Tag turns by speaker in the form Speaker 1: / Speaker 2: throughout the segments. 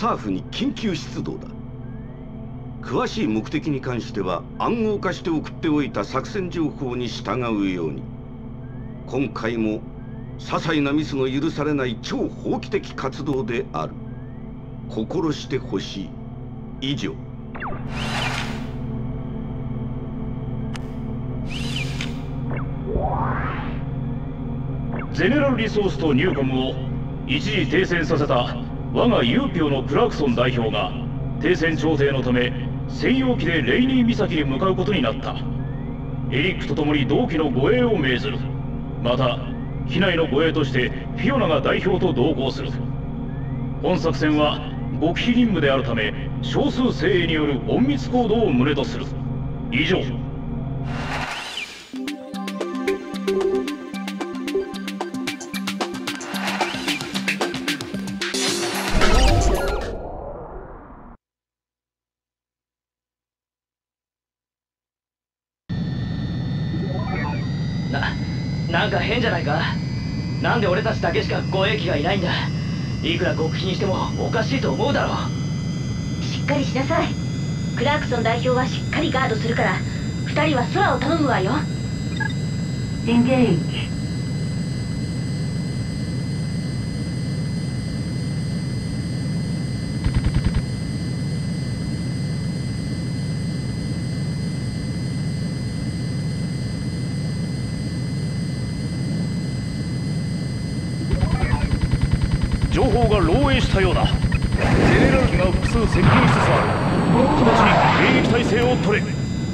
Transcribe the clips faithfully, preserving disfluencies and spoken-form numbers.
Speaker 1: サーフに緊急出動だ。詳しい目的に関しては暗号化して送っておいた作戦情報に従うように。今回も些細なミスの許されない超法規的活動である。心してほしい。以上。
Speaker 2: ゼネラルリソースとニューコムを一時停戦させた我がユーピオのクラークソン代表が停戦調停のため専用機でレイニー岬に向かうことになった。エリックと共に同機の護衛を命ずる。また機内の護衛としてフィオナが代表と同行する。本作戦は極秘任務であるため少数精鋭による隠密行動を旨とする。以上。
Speaker 3: なんか変じゃないか。なんで俺たちだけしか護衛機がいないんだ。いくら極秘にしてもおかしいと思うだろう。
Speaker 4: しっかりしなさい。クラークソン代表はしっかりガードするから二人は空を頼むわよ。Engage。
Speaker 2: 情報が漏洩したようだ。ゼネラル機が複数接近しつつある。直ちに迎撃態勢を取れ。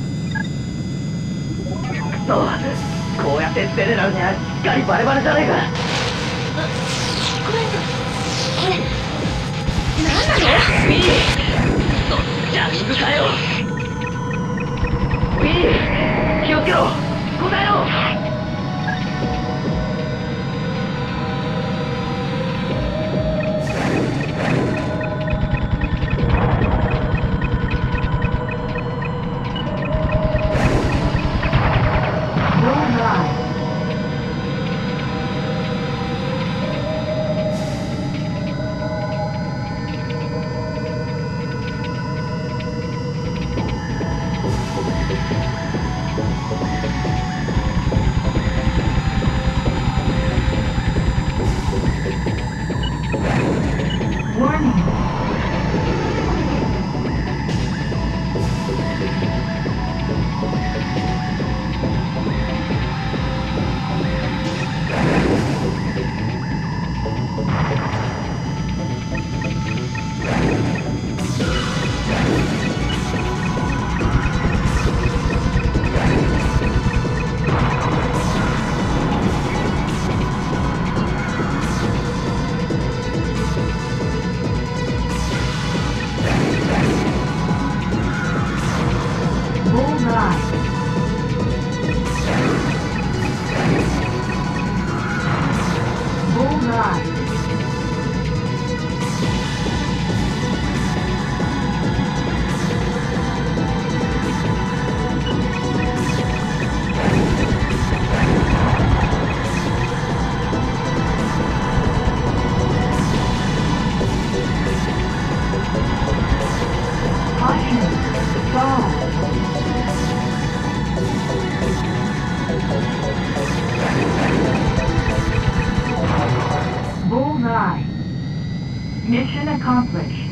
Speaker 3: そうこうやってゼネラルにはしっかりバレバレじゃねえか。
Speaker 4: これこれ何なの？
Speaker 3: ウィージャミングかよ。ウィー気をつけろ。答えろ。
Speaker 5: Mission accomplished.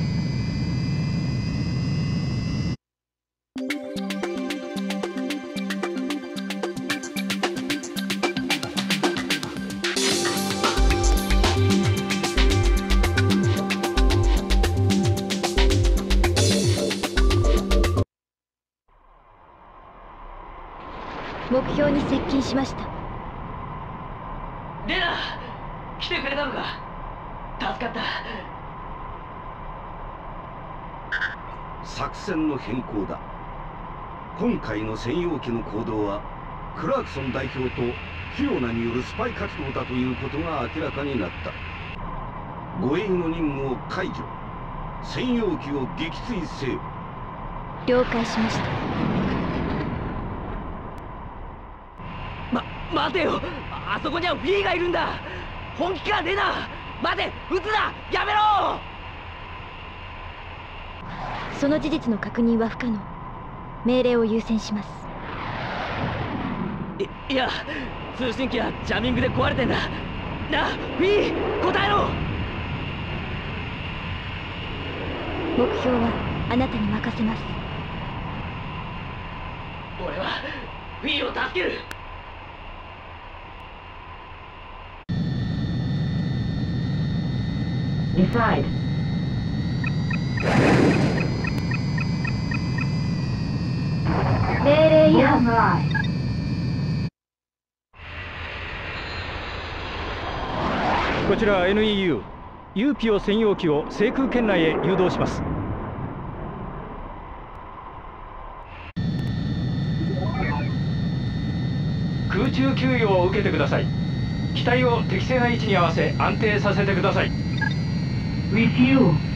Speaker 4: 目標に接近しました。
Speaker 3: レナ、来てくれたのか。助かった。
Speaker 1: 作戦の変更だ。今回の専用機の行動はクラークソン代表とフィオナによるスパイ活動だということが明らかになった。護衛の任務を解除。専用機を撃墜せよ。
Speaker 4: 了解しました。
Speaker 3: ま、待てよ。あそこにはフィーがいるんだ。本気かレナ。待て、撃つな。やめろ。
Speaker 4: その事実の確認は不可能。命令を優先します。
Speaker 3: いいや、通信機はジャミングで壊れてんだ。なあフィー、答えろ。
Speaker 4: 目標はあなたに任せます。
Speaker 3: 俺はフィーを助ける。
Speaker 5: Decide.
Speaker 4: 命令違反。
Speaker 5: Override.
Speaker 6: こちら エヌイーユー、 ユーピオ専用機を制空圏内へ誘導します。空中給与を受けてください。機体を適正な位置に合わせ安定させてください。
Speaker 5: Refuel.